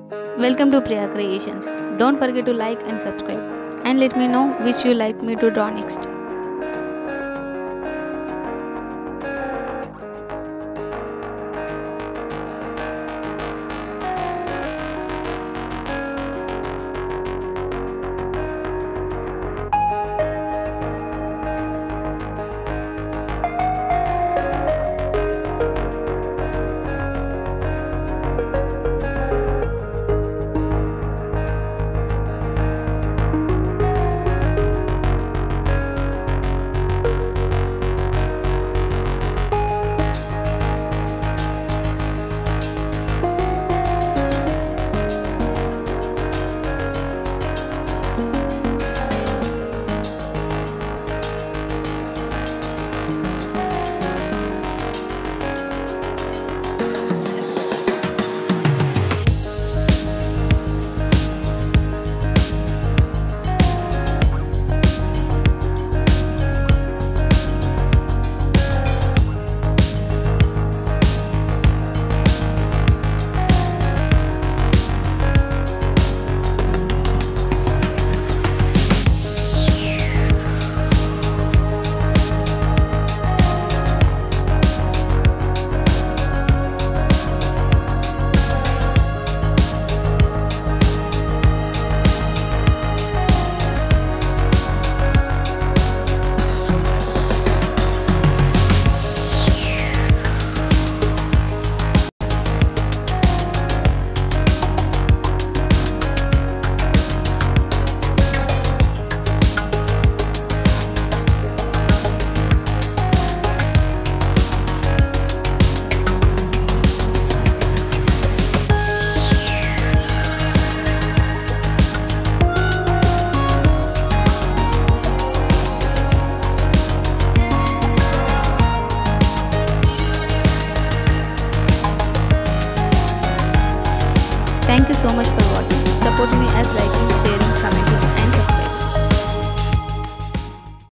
Welcome to Priya Creations. Don't forget to like and subscribe and let me know which you like me to draw next. Thank you so much for watching. Support me as liking, sharing, commenting.